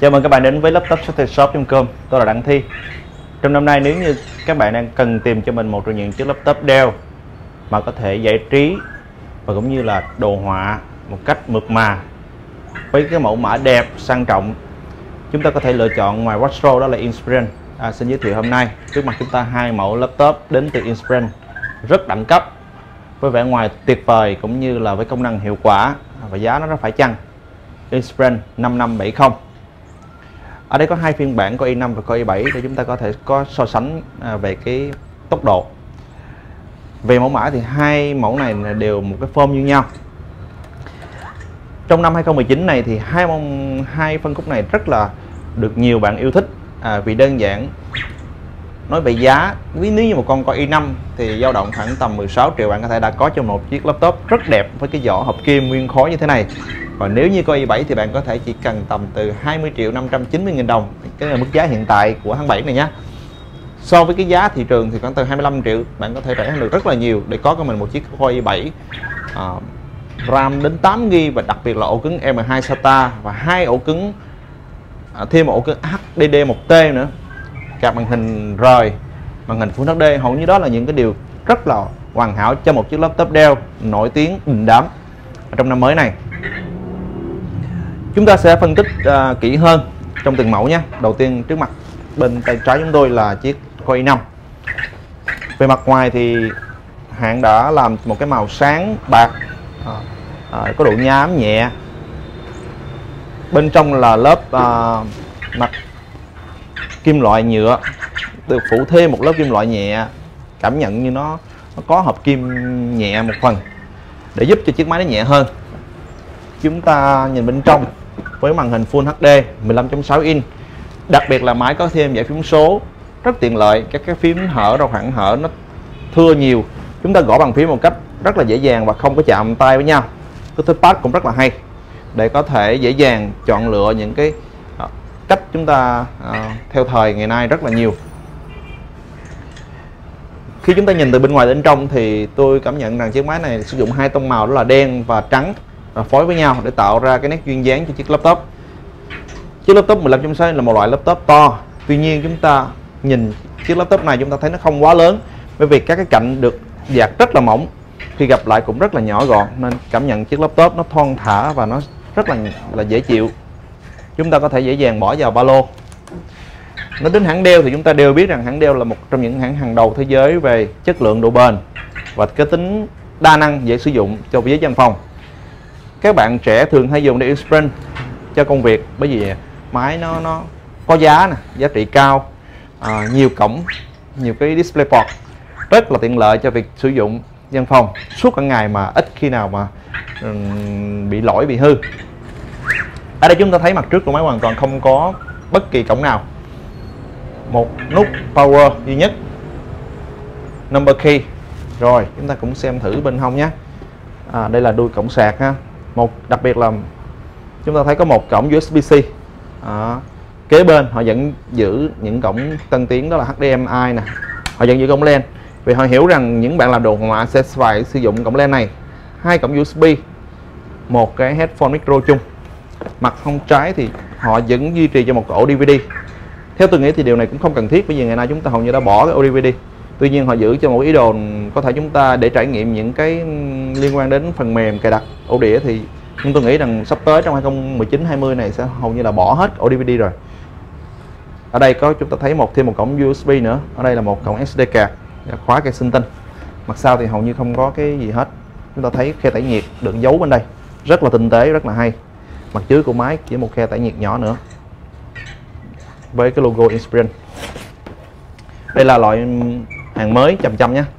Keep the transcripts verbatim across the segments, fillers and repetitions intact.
Chào mừng các bạn đến với laptop shop chấm com. Tôi là Đặng Thi. Trong năm nay, nếu như các bạn đang cần tìm cho mình một trong những chiếc laptop Dell mà có thể giải trí và cũng như là đồ họa một cách mượt mà với cái mẫu mã đẹp sang trọng, chúng ta có thể lựa chọn ngoài Watchro đó là Inspiron. À, xin giới thiệu hôm nay trước mặt chúng ta hai mẫu laptop đến từ Inspiron rất đẳng cấp, với vẻ ngoài tuyệt vời cũng như là với công năng hiệu quả và giá nó rất phải chăng. Inspiron năm năm bảy không. Ở đây có hai phiên bản Core i năm và Core i bảy để chúng ta có thể có so sánh về cái tốc độ. Về mẫu mã thì hai mẫu này đều một cái form như nhau. Trong năm hai không một chín này thì hai mong hai phân khúc này rất là được nhiều bạn yêu thích, à, vì đơn giản nói về giá, nếu như một con Core i năm thì dao động khoảng tầm mười sáu triệu bạn có thể đã có cho một chiếc laptop rất đẹp với cái vỏ hợp kim nguyên khối như thế này. Còn nếu như Core i bảy thì bạn có thể chỉ cần tầm từ hai mươi triệu năm trăm chín mươi nghìn đồng. Cái là mức giá hiện tại của tháng bảy này nhé. So với cái giá thị trường thì khoảng từ hai mươi lăm triệu, bạn có thể rẻ hơn được rất là nhiều để có cho mình một chiếc Core i bảy à, RAM đến tám gi ga bai và đặc biệt là ổ cứng M hai SATA và hai ổ cứng à, thêm một ổ cứng H D D một T nữa, card màn hình rời, màn hình Full hát đê. Hầu như đó là những cái điều rất là hoàn hảo cho một chiếc laptop Dell nổi tiếng đình đám trong năm mới này. Chúng ta sẽ phân tích uh, kỹ hơn trong từng mẫu nhé. Đầu tiên trước mặt bên tay trái chúng tôi là chiếc Core i năm. Về mặt ngoài thì hãng đã làm một cái màu sáng bạc, à, à, có độ nhám nhẹ. Bên trong là lớp uh, mặt kim loại nhựa, được phủ thêm một lớp kim loại nhẹ, cảm nhận như nó, nó có hợp kim nhẹ một phần để giúp cho chiếc máy nó nhẹ hơn. Chúng ta nhìn bên trong với màn hình Full hát đê mười lăm chấm sáu inch, đặc biệt là máy có thêm dãy phím số rất tiện lợi. Các cái phím hở ra khoảng hở nó thưa nhiều, chúng ta gõ bằng phím một cách rất là dễ dàng và không có chạm tay với nhau. Cái touchpad cũng rất là hay để có thể dễ dàng chọn lựa những cái uh, cách chúng ta uh, theo thời ngày nay rất là nhiều. Khi chúng ta nhìn từ bên ngoài đến trong thì tôi cảm nhận rằng chiếc máy này sử dụng hai tông màu, đó là đen và trắng, và phối với nhau để tạo ra cái nét duyên dáng cho chiếc laptop. Chiếc laptop mười lăm chấm sáu là một loại laptop to, tuy nhiên chúng ta nhìn chiếc laptop này chúng ta thấy nó không quá lớn, bởi vì các cái cạnh được dạt rất là mỏng, khi gặp lại cũng rất là nhỏ gọn, nên cảm nhận chiếc laptop nó thon thả và nó rất là là dễ chịu. Chúng ta có thể dễ dàng bỏ vào ba lô. Nói đến hãng Dell thì chúng ta đều biết rằng hãng Dell là một trong những hãng hàng đầu thế giới về chất lượng, độ bền và cái tính đa năng dễ sử dụng cho giới văn phòng. Các bạn trẻ thường hay dùng để Inspiron cho công việc, bởi vì máy nó nó có giá nè, giá trị cao, à, nhiều cổng, nhiều cái DisplayPort, rất là tiện lợi cho việc sử dụng văn phòng suốt cả ngày mà ít khi nào mà um, bị lỗi, bị hư. Ở đây chúng ta thấy mặt trước của máy hoàn toàn không có bất kỳ cổng nào, một nút power duy nhất, number key. Rồi chúng ta cũng xem thử bên hông nhé. À, đây là đuôi cổng sạc ha. Một đặc biệt là chúng ta thấy có một cổng U S B C. À, kế bên họ vẫn giữ những cổng tân tiến, đó là H D M I nè, họ vẫn giữ cổng LAN, vì họ hiểu rằng những bạn làm đồ họa sẽ phải sử dụng cổng LAN này. Hai cổng U S B, một cái headphone micro chung. Mặt hông trái thì họ vẫn duy trì cho một ổ D V D. Theo tôi nghĩ thì điều này cũng không cần thiết, bởi vì ngày nay chúng ta hầu như đã bỏ cái ổ D V D. Tuy nhiên họ giữ cho một ý đồ có thể chúng ta để trải nghiệm những cái liên quan đến phần mềm cài đặt ổ đĩa, thì nhưng tôi nghĩ rằng sắp tới trong hai không một chín hai mươi này sẽ hầu như là bỏ hết ổ D V D rồi. Ở đây có chúng ta thấy một thêm một cổng U S B nữa. Ở đây là một cổng S D card, khóa cây sinh tinh. Mặt sau thì hầu như không có cái gì hết. Chúng ta thấy khe tản nhiệt được giấu bên đây, rất là tinh tế, rất là hay. Mặt dưới của máy chỉ một khe tản nhiệt nhỏ nữa với cái logo Inspiron. Đây là loại hàng mới chầm chầm nhé.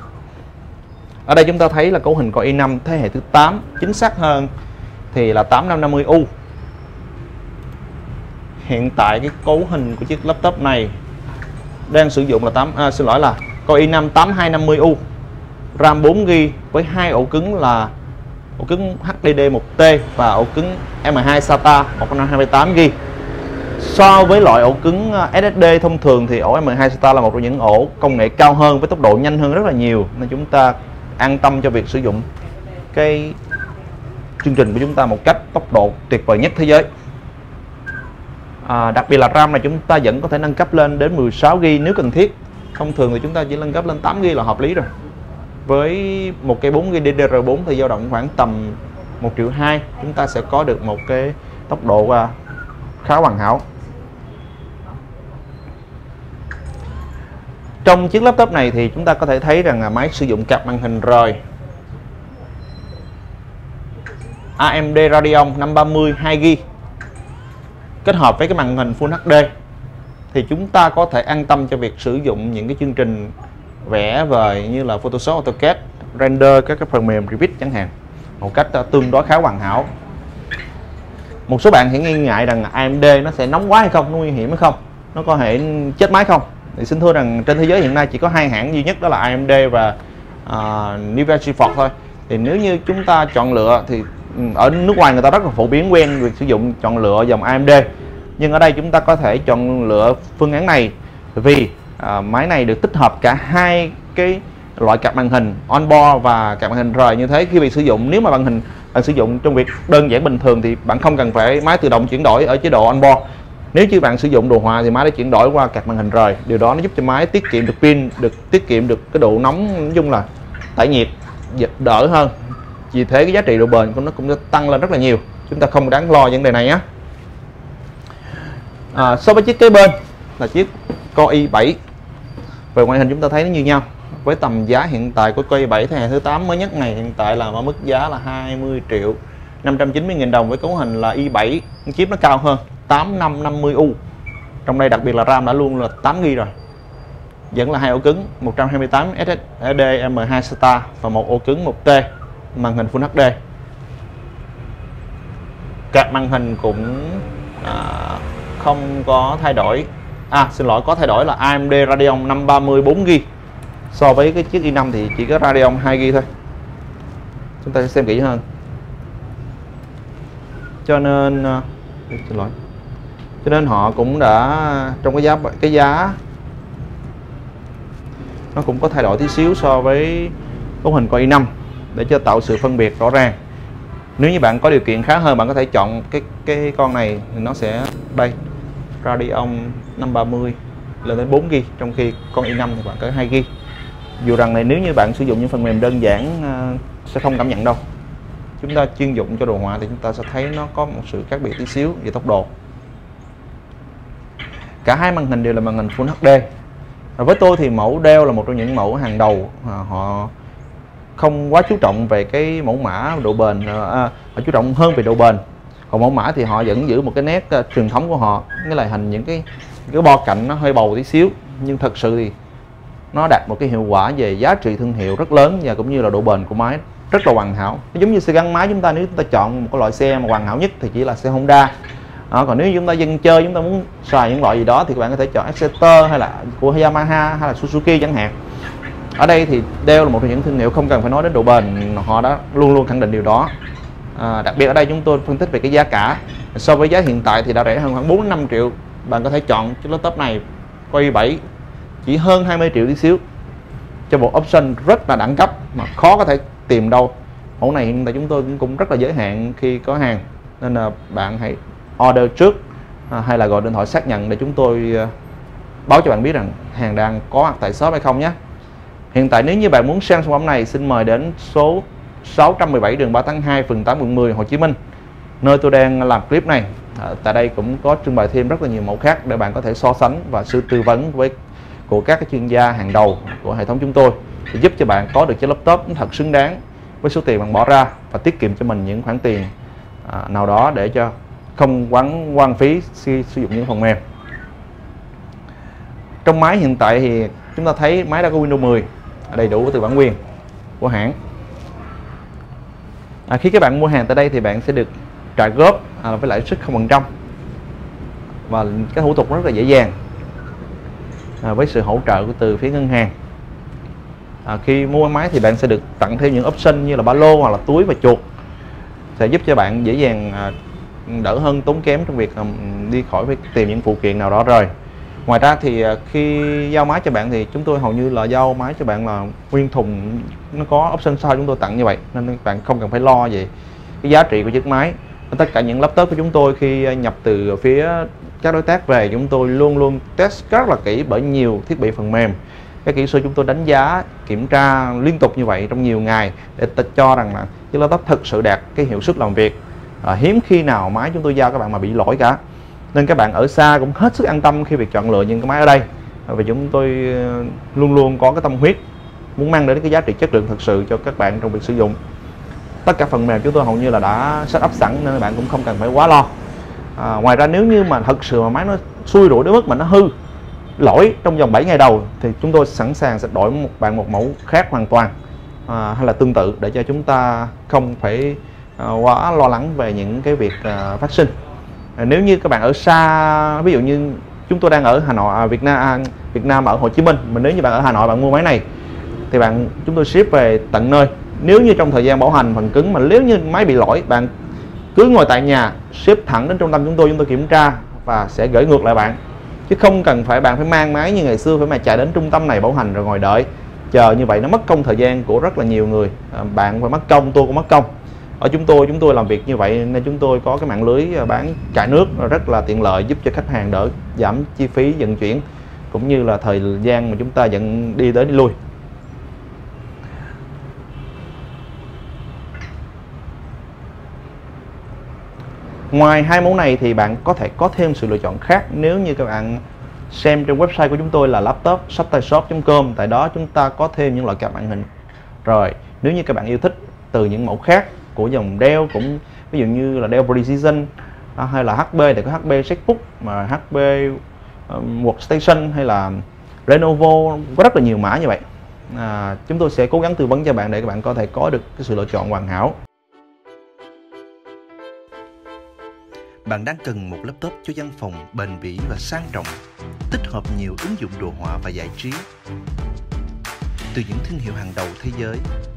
Ở đây chúng ta thấy là cấu hình Core i năm thế hệ thứ tám, chính xác hơn thì là tám năm năm mươi U. Hiện tại cái cấu hình của chiếc laptop này đang sử dụng là tám à, xin lỗi là Core i năm tám hai năm mươi U, RAM bốn gi ga bai với hai ổ cứng là ổ cứng H D D một T và ổ cứng M hai SATA một trăm hai mươi tám gi ga bai. So với loại ổ cứng S S D thông thường thì ổ M hai SATA là một trong những ổ công nghệ cao hơn với tốc độ nhanh hơn rất là nhiều, nên chúng ta an tâm cho việc sử dụng cái chương trình của chúng ta một cách tốc độ tuyệt vời nhất thế giới. À, đặc biệt là RAM này chúng ta vẫn có thể nâng cấp lên đến mười sáu gi ga bai nếu cần thiết. Thông thường thì chúng ta chỉ nâng cấp lên tám gi ga bai là hợp lý rồi. Với một cây bốn gi ga bai đê đê rờ bốn thì dao động khoảng tầm một triệu hai, chúng ta sẽ có được một cái tốc độ uh, khá hoàn hảo. Trong chiếc laptop này thì chúng ta có thể thấy rằng là máy sử dụng card màn hình rời a em đê Radeon năm ba mươi hai gi ga bai kết hợp với cái màn hình Full hát đê, thì chúng ta có thể an tâm cho việc sử dụng những cái chương trình vẽ vời như là Photoshop, AutoCAD, render các cái phần mềm Revit chẳng hạn một cách uh, tương đối khá hoàn hảo. Một số bạn thì nghi ngại rằng a em đê nó sẽ nóng quá hay không, nó nguy hiểm hay không, nó có thể chết máy không. Thì xin thưa rằng trên thế giới hiện nay chỉ có hai hãng duy nhất, đó là a em đê và uh, Nvidia GeForce thôi. Thì nếu như chúng ta chọn lựa thì ở nước ngoài người ta rất là phổ biến quen việc sử dụng chọn lựa dòng a em đê, nhưng ở đây chúng ta có thể chọn lựa phương án này vì uh, máy này được tích hợp cả hai cái loại card màn hình onboard và card màn hình rời như thế. Khi bị sử dụng, nếu mà màn hình bạn sử dụng trong việc đơn giản bình thường thì bạn không cần phải máy tự động chuyển đổi ở chế độ onboard. Nếu như bạn sử dụng đồ họa thì máy đã chuyển đổi qua card màn hình rời. Điều đó nó giúp cho máy tiết kiệm được pin, được tiết kiệm được cái độ nóng, nói chung là tải nhiệt đỡ hơn. Vì thế cái giá trị độ bền của nó cũng sẽ tăng lên rất là nhiều. Chúng ta không đáng lo vấn đề này nhé. À, so với chiếc kế bên là chiếc Core i bảy, về ngoại hình chúng ta thấy nó như nhau. Với tầm giá hiện tại của Core i bảy thế hệ thứ tám mới nhất này hiện tại là ở mức giá là hai mươi triệu năm trăm chín mươi nghìn đồng với cấu hình là i bảy, chip nó cao hơn tám năm năm mươi U. Trong đây đặc biệt là RAM đã luôn là tám gi ga bai rồi. Vẫn là hai ổ cứng một trăm hai mươi tám ét ét đê em hai ét a và một ổ cứng một T, màn hình Full hát đê. Card màn hình cũng à, không có thay đổi. À xin lỗi, có thay đổi là a em đê Radeon năm ba mươi bốn gi ga bai. So với cái chiếc i năm thì chỉ có Radeon hai gi ga bai thôi. Chúng ta sẽ xem kỹ hơn. Cho nên xin lỗi. Cho nên họ cũng đã trong cái giá cái giá nó cũng có thay đổi tí xíu so với cấu hình Core i năm để cho tạo sự phân biệt rõ ràng. Nếu như bạn có điều kiện khá hơn, bạn có thể chọn cái cái con này, nó sẽ đây Radeon năm ba mươi lên đến bốn gi ga bai, trong khi con i năm thì bạn có hai gi ga bai. Dù rằng này nếu như bạn sử dụng những phần mềm đơn giản uh, sẽ không cảm nhận đâu. Chúng ta chuyên dụng cho đồ họa thì chúng ta sẽ thấy nó có một sự khác biệt tí xíu về tốc độ. Cả hai màn hình đều là màn hình Full hát đê. Với tôi thì mẫu Dell là một trong những mẫu hàng đầu, à, họ không quá chú trọng về cái mẫu mã độ bền, à, họ chú trọng hơn về độ bền. Còn mẫu mã thì họ vẫn giữ một cái nét uh, truyền thống của họ, nghĩa là hình những cái cái bo cạnh nó hơi bầu tí xíu, nhưng thật sự thì nó đạt một cái hiệu quả về giá trị thương hiệu rất lớn và cũng như là độ bền của máy rất là hoàn hảo. Nó giống như xe gắn máy chúng ta, nếu chúng ta chọn một cái loại xe mà hoàn hảo nhất thì chỉ là xe Honda. À, còn nếu chúng ta dân chơi, chúng ta muốn xài những loại gì đó thì các bạn có thể chọn Exciter hay là của Yamaha hay là Suzuki chẳng hạn. Ở đây thì Dell là một trong những thương hiệu không cần phải nói đến độ bền, họ đã luôn luôn khẳng định điều đó. À, đặc biệt ở đây chúng tôi phân tích về cái giá cả. So với giá hiện tại thì đã rẻ hơn khoảng bốn đến năm triệu. Bạn có thể chọn chiếc laptop này Core i bảy chỉ hơn hai mươi triệu tí xíu cho một option rất là đẳng cấp mà khó có thể tìm đâu. Mẫu này hiện tại chúng tôi cũng rất là giới hạn khi có hàng, nên là bạn hãy order trước à, hay là gọi điện thoại xác nhận để chúng tôi uh, báo cho bạn biết rằng hàng đang có mặt tại shop hay không nhé. Hiện tại nếu như bạn muốn xem sản phẩm này, xin mời đến số sáu trăm mười bảy đường ba tháng hai, phường tám, quận mười, Hồ Chí Minh, nơi tôi đang làm clip này. À, tại đây cũng có trưng bày thêm rất là nhiều mẫu khác để bạn có thể so sánh và sự tư vấn với của các cái chuyên gia hàng đầu của hệ thống chúng tôi, để giúp cho bạn có được chiếc laptop thật xứng đáng với số tiền bạn bỏ ra và tiết kiệm cho mình những khoản tiền à, nào đó để cho không quán hoang phí khi sử dụng những phần mềm. Trong máy hiện tại thì chúng ta thấy máy đã có Windows mười đầy đủ từ bản quyền của hãng. À, khi các bạn mua hàng tại đây thì bạn sẽ được trả góp à, với lãi suất không phần trăm và cái thủ tục rất là dễ dàng à, với sự hỗ trợ của từ phía ngân hàng. À, khi mua máy thì bạn sẽ được tặng thêm những option như là ba lô hoặc là túi và chuột, sẽ giúp cho bạn dễ dàng à, đỡ hơn tốn kém trong việc à, đi khỏi phải tìm những phụ kiện nào đó rồi. Ngoài ra thì à, khi giao máy cho bạn thì chúng tôi hầu như là giao máy cho bạn là nguyên thùng, nó có option sau chúng tôi tặng như vậy, nên bạn không cần phải lo về cái giá trị của chiếc máy. Tất cả những laptop của chúng tôi khi nhập từ phía các đối tác về, chúng tôi luôn luôn test rất là kỹ bởi nhiều thiết bị phần mềm. Các kỹ sư chúng tôi đánh giá, kiểm tra liên tục như vậy trong nhiều ngày để ta cho rằng là chiếc laptop thực sự đạt cái hiệu suất làm việc. À, hiếm khi nào máy chúng tôi giao các bạn mà bị lỗi cả. Nên các bạn ở xa cũng hết sức an tâm khi việc chọn lựa những cái máy ở đây. Vì chúng tôi luôn luôn có cái tâm huyết muốn mang đến cái giá trị chất lượng thực sự cho các bạn trong việc sử dụng. Tất cả phần mềm chúng tôi hầu như là đã set up sẵn nên các bạn cũng không cần phải quá lo. À, ngoài ra nếu như mà thật sự mà máy nó xui rủi đến mức mà nó hư lỗi trong vòng bảy ngày đầu thì chúng tôi sẵn sàng sẽ đổi một bạn một mẫu khác hoàn toàn, à, hay là tương tự để cho chúng ta không phải à, quá lo lắng về những cái việc à, phát sinh. À, nếu như các bạn ở xa, ví dụ như chúng tôi đang ở Hà Nội, à, Việt Nam, à, Việt Nam ở Hồ Chí Minh, mà nếu như bạn ở Hà Nội bạn mua máy này thì bạn chúng tôi ship về tận nơi. Nếu như trong thời gian bảo hành phần cứng mà nếu như máy bị lỗi, bạn cứ ngồi tại nhà ship thẳng đến trung tâm chúng tôi, chúng tôi kiểm tra và sẽ gửi ngược lại bạn, chứ không cần phải bạn phải mang máy như ngày xưa phải mà chạy đến trung tâm này bảo hành rồi ngồi đợi chờ như vậy, nó mất công thời gian của rất là nhiều người. À, bạn phải mất công, tôi cũng mất công. Ở chúng tôi chúng tôi làm việc như vậy nên chúng tôi có cái mạng lưới bán cả nước rất là tiện lợi, giúp cho khách hàng đỡ giảm chi phí vận chuyển cũng như là thời gian mà chúng ta dẫn đi tới đi lui. Ngoài hai mẫu này thì bạn có thể có thêm sự lựa chọn khác nếu như các bạn xem trên website của chúng tôi là laptop shoptaishop chấm com. Tại đó chúng ta có thêm những loại card màn hình. Rồi, nếu như các bạn yêu thích từ những mẫu khác của dòng Dell, cũng ví dụ như là Dell Precision hay là hát pê thì có hát pê ZBook, mà hát pê um, Workstation hay là Lenovo, có rất là nhiều mã như vậy. À, chúng tôi sẽ cố gắng tư vấn cho bạn để các bạn có thể có được cái sự lựa chọn hoàn hảo. Bạn đang cần một laptop cho văn phòng bền bỉ và sang trọng, tích hợp nhiều ứng dụng đồ họa và giải trí từ những thương hiệu hàng đầu thế giới.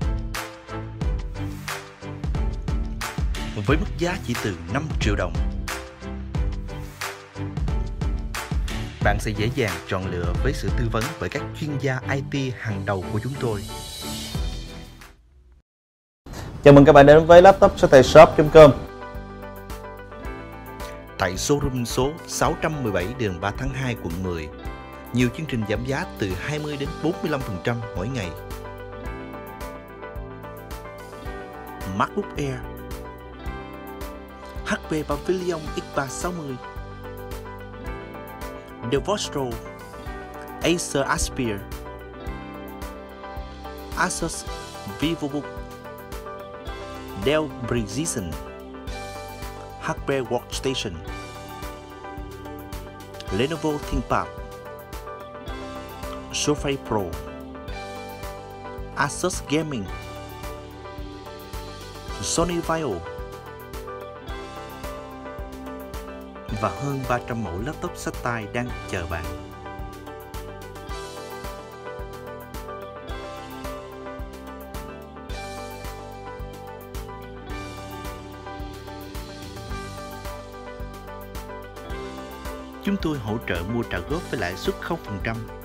Với mức giá chỉ từ năm triệu đồng, bạn sẽ dễ dàng chọn lựa với sự tư vấn bởi các chuyên gia i tê hàng đầu của chúng tôi. Chào mừng các bạn đến với laptop shoptaishop chấm com. Tại showroom số sáu trăm mười bảy đường ba tháng hai quận mười, nhiều chương trình giảm giá từ hai mươi đến bốn mươi lăm phần trăm mỗi ngày. MacBook Air, hát pê Pavilion X ba sáu mươi, Dell Vostro, Acer Aspire, Asus VivoBook, Dell Precision, hát pê Workstation, Lenovo ThinkPad, Surface Pro, Asus Gaming, Sony Vaio và hơn ba trăm mẫu laptop xách tay đang chờ bạn. Chúng tôi hỗ trợ mua trả góp với lãi suất không phần trăm